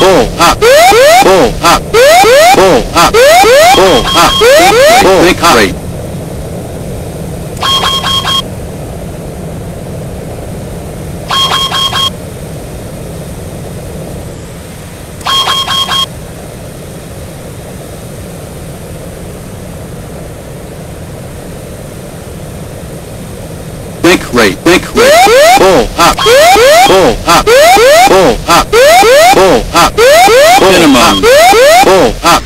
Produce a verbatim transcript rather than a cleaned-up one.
pull up, pull up, pull up, pull up, think rate. Think rate, think rate, pull up, pull up, pull up, pull up, minimum, pull up.